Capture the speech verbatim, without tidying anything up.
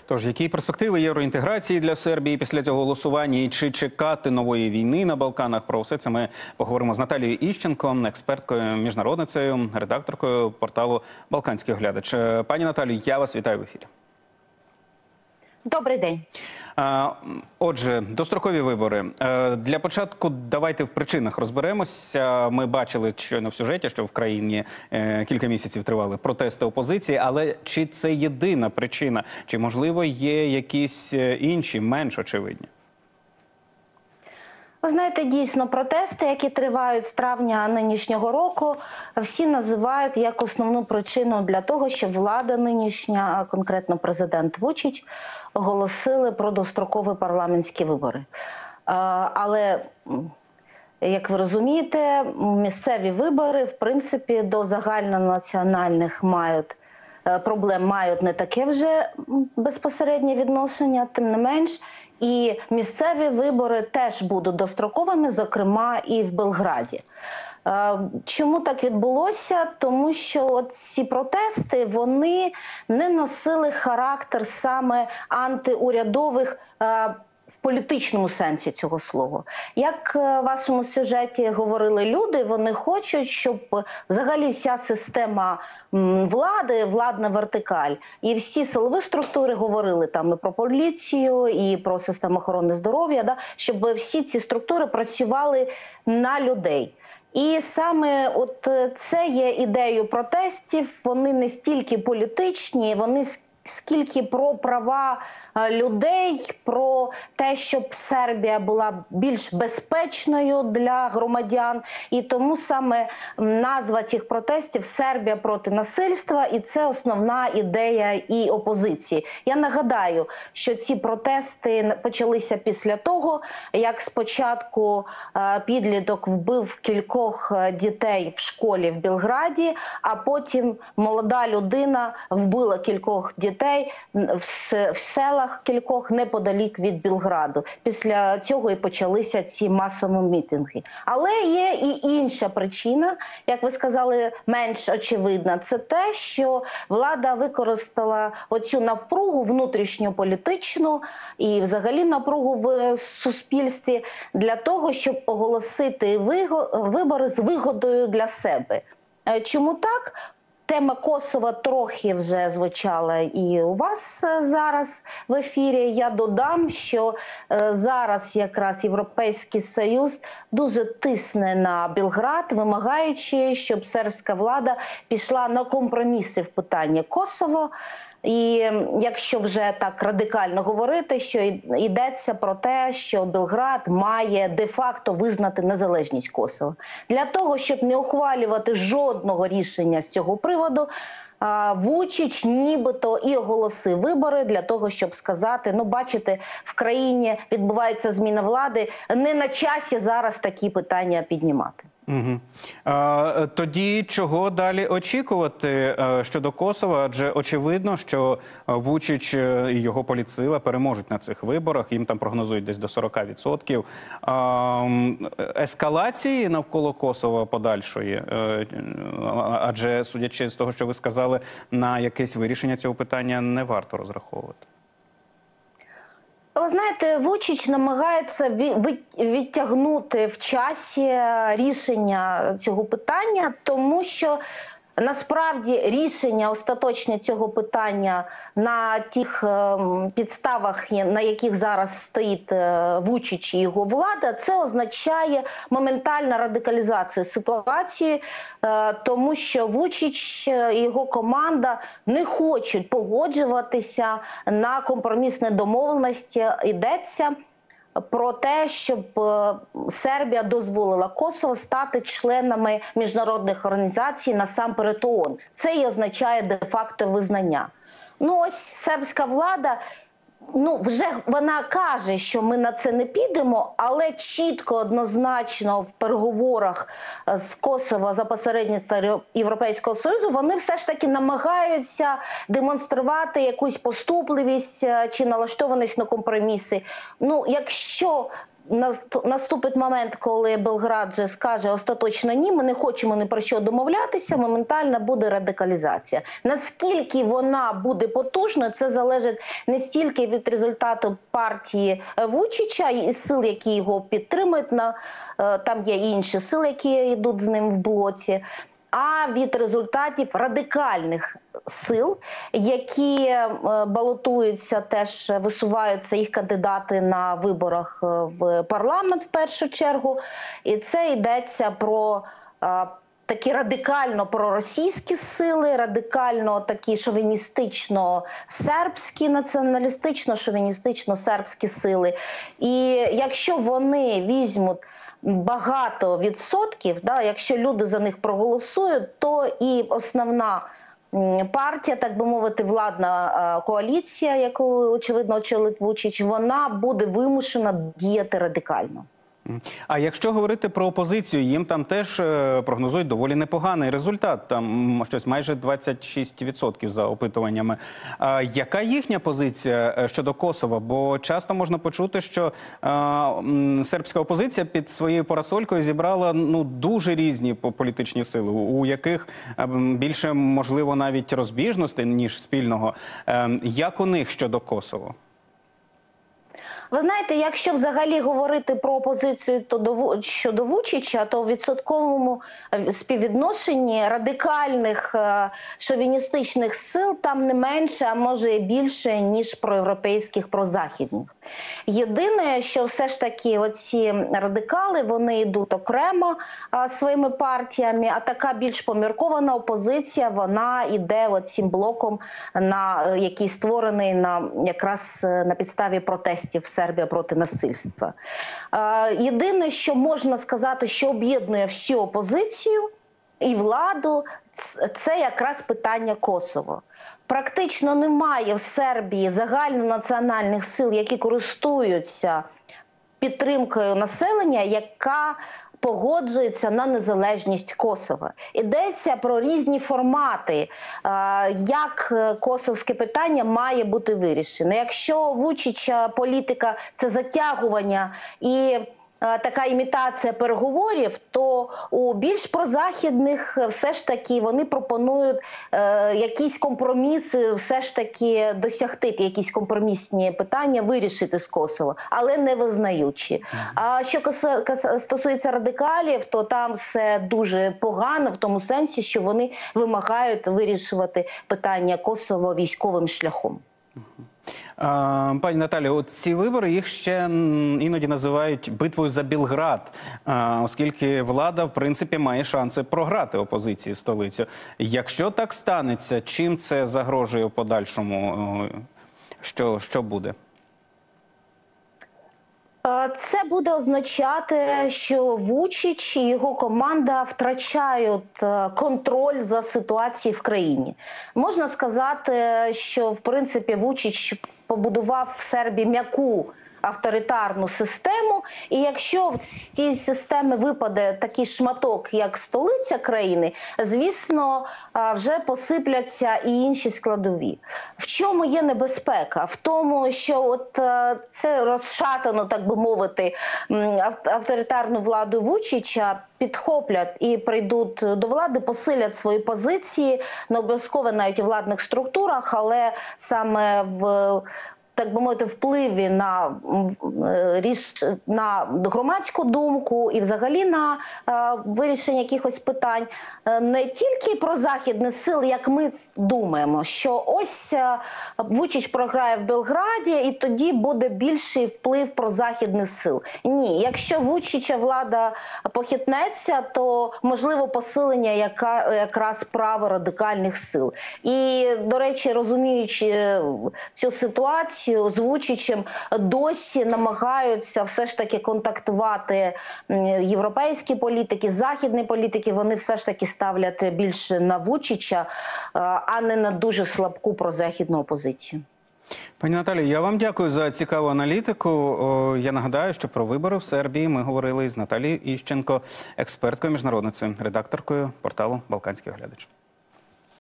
Тож, які перспективи євроінтеграції для Сербії після цього голосування і чи чекати нової війни на Балканах? Про все це ми поговоримо з Наталією Іщенко, експерткою, міжнародницею, редакторкою порталу «Балканський оглядач». Пані Наталію, я вас вітаю в ефірі. Добрий день. Отже, дострокові вибори. Для початку давайте в причинах розберемося. Ми бачили щойно в сюжеті, що в країні кілька місяців тривали протести опозиції, але чи це єдина причина? Чи, можливо, є якісь інші, менш очевидні? Ви знаєте, дійсно, протести, які тривають з травня нинішнього року, всі називають як основну причину для того, щоб влада нинішня, конкретно президент Вучич, оголосили про дострокові парламентські вибори. Але, як ви розумієте, місцеві вибори, в принципі, до загальнонаціональних мають проблем мають не таке вже безпосереднє відношення, тим не менш, і місцеві вибори теж будуть достроковими, зокрема і в Белграді. Чому так відбулося? Тому що от ці протести, вони не носили характер саме антиурядових в політичному сенсі цього слова. Як в вашому сюжеті говорили люди, вони хочуть, щоб взагалі вся система влади, владна вертикаль, і всі силові структури, говорили там і про поліцію, і про систему охорони здоров'я, да, щоб всі ці структури працювали на людей. І саме от це є ідеєю протестів, вони не стільки політичні, вони скільки про права людей, про те, щоб Сербія була більш безпечною для громадян. І тому саме назва цих протестів «Сербія проти насильства», і це основна ідея і опозиції. Я нагадаю, що ці протести почалися після того, як спочатку підліток вбив кількох дітей в школі в Белграді, а потім молода людина вбила кількох дітей в селах, кількох неподалік від Белграду. Після цього і почалися ці масові мітинги. Але є і інша причина, як ви сказали, менш очевидна. Це те, що влада використала оцю напругу внутрішньополітичну і взагалі напругу в суспільстві для того, щоб оголосити вибори з вигодою для себе. Чому так? Тема Косова трохи вже звучала і у вас зараз в ефірі. Я додам, що зараз якраз Європейський Союз дуже тисне на Белград, вимагаючи, щоб сербська влада пішла на компроміси в питанні Косово. І якщо вже так радикально говорити, що йдеться про те, що Белград має де-факто визнати незалежність Косова. Для того, щоб не ухвалювати жодного рішення з цього приводу, Вучич нібито і оголосив вибори для того, щоб сказати, ну бачите, в країні відбувається зміна влади, не на часі зараз такі питання піднімати. Угу. А, тоді чого далі очікувати а, щодо Косова? Адже очевидно, що Вучич і його політсила переможуть на цих виборах. Їм там прогнозують десь до сорока відсотків. А, ескалації навколо Косова подальшої? А, адже, судячи з того, що ви сказали, на якесь вирішення цього питання не варто розраховувати. Ви знаєте, Вучич намагається відтягнути в часі рішення цього питання, тому що насправді рішення остаточне цього питання на тих підставах, на яких зараз стоїть Вучич і його влада, це означає моментальну радикалізацію ситуації, тому що Вучич і його команда не хочуть погоджуватися на компромісні домовленості. Йдеться про те, щоб Сербія дозволила Косово стати членами міжнародних організацій, насамперед ООН. Це і означає де-факто визнання. Ну ось сербська влада, ну вже вона каже, що ми на це не підемо, але чітко, однозначно в переговорах з Косово за посередництва Європейського Союзу вони все ж таки намагаються демонструвати якусь поступливість чи налаштованість на компроміси. Ну, якщо наступить момент, коли Белград же скаже остаточно ні, ми не хочемо ні про що домовлятися, моментально буде радикалізація. Наскільки вона буде потужною, це залежить не стільки від результату партії Вучича і сил, які його підтримують, на, там є інші сили, які йдуть з ним в блоці, а від результатів радикальних сил, які е, балотуються, теж висуваються їх кандидати на виборах в парламент в першу чергу. І це йдеться про е, такі радикально проросійські сили, радикально такі шовіністично-сербські, націоналістично-шовіністично-сербські сили. І якщо вони візьмуть багато відсотків, да, якщо люди за них проголосують, то і основна партія, так би мовити, владна коаліція, яку, очевидно, очолить Вучич, вона буде вимушена діяти радикально. А якщо говорити про опозицію, їм там теж прогнозують доволі непоганий результат, там щось майже двадцять шість відсотків за опитуваннями. А яка їхня позиція щодо Косова? Бо часто можна почути, що а, сербська опозиція під своєю парасолькою зібрала ну, дуже різні політичні сили, у яких а, більше, можливо, навіть розбіжностей, ніж спільного. А, як у них щодо Косово? Ви знаєте, якщо взагалі говорити про опозицію то до, щодо Вучича, то в відсотковому співвідношенні радикальних шовіністичних сил там не менше, а може і більше, ніж проєвропейських, прозахідних. Єдине, що все ж таки оці радикали, вони йдуть окремо а, своїми партіями, а така більш поміркована опозиція, вона йде оцим блоком, на, який створений на, якраз на підставі протестів Сербія проти насильства. Єдине, що можна сказати, що об'єднує всю опозицію і владу, це якраз питання Косово. Практично немає в Сербії загальнонаціональних сил, які користуються підтримкою населення, яка погоджується на незалежність Косова. Йдеться про різні формати, як косовське питання має бути вирішене. Якщо Вучича політика – це затягування і така імітація переговорів, то у більш прозахідних все ж таки вони пропонують е, якісь компроміси, все ж таки досягти якісь компромісні питання, вирішити з Косово, але не визнаючи. А що стосується радикалів, то там все дуже погано в тому сенсі, що вони вимагають вирішувати питання Косово військовим шляхом. Пані Наталі, от ці вибори, їх ще іноді називають битвою за Білград, оскільки влада, в принципі, має шанси програти опозиції столицю. Якщо так станеться, чим це загрожує у подальшому? Що, що буде? Це буде означати, що Вучич і його команда втрачають контроль за ситуацією в країні. Можна сказати, що, в принципі, Вучич побудував в Сербії м'яку авторитарну систему, і якщо з цієї системи випаде такий шматок, як столиця країни, звісно, вже посипляться і інші складові. В чому є небезпека? В тому, що от це розшатано, так би мовити, авторитарну владу Вучича підхоплять і прийдуть до влади, посилять свої позиції, не обов'язково навіть у владних структурах, але саме в так би мовити, впливі на, на громадську думку і взагалі на е, вирішення якихось питань. Не тільки про західні сили, як ми думаємо, що ось е, Вучич програє в Белграді і тоді буде більший вплив про західних сил. Ні, якщо Вучича влада похитнеться, то можливо посилення яка, якраз права радикальних сил. І, до речі, розуміючи цю ситуацію, з Вучичем досі намагаються все ж таки контактувати європейські політики, західні політики, вони все ж таки ставлять більше на Вучича, а не на дуже слабку прозахідну опозицію. Пані Наталі, я вам дякую за цікаву аналітику. Я нагадаю, що про вибори в Сербії ми говорили з Наталією Іщенко, експерткою, міжнародницею, редакторкою порталу «Балканський оглядач».